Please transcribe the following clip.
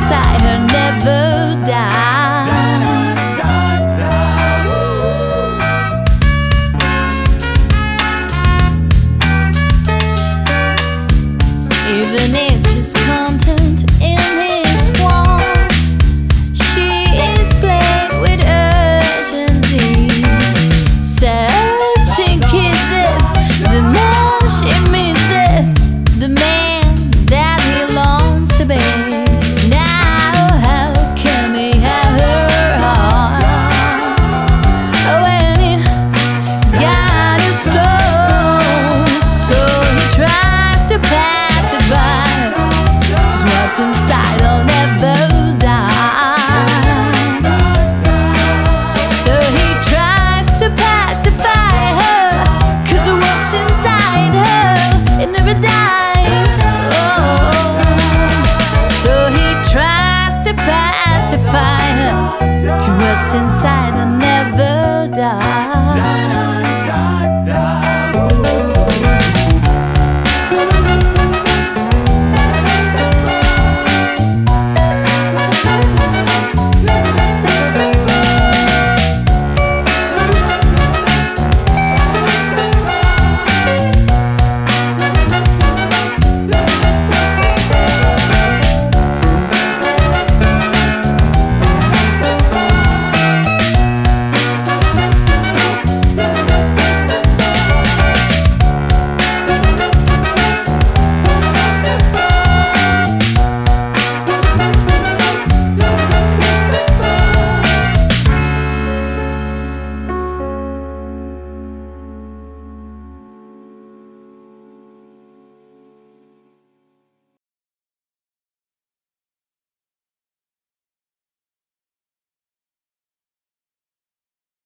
inside her never dies. Even if she's content in his warmth, she is played with urgency, searching kisses the man she misses, the man that he longs to be. Now how can he have her heart when it got his soul? So he tries to pass it by, 'cause what's inside will never die. So he tries to pacify her, 'cause what's inside her, it never dies. Oh. So he tries to pacify her, 'cause what's inside her never dies.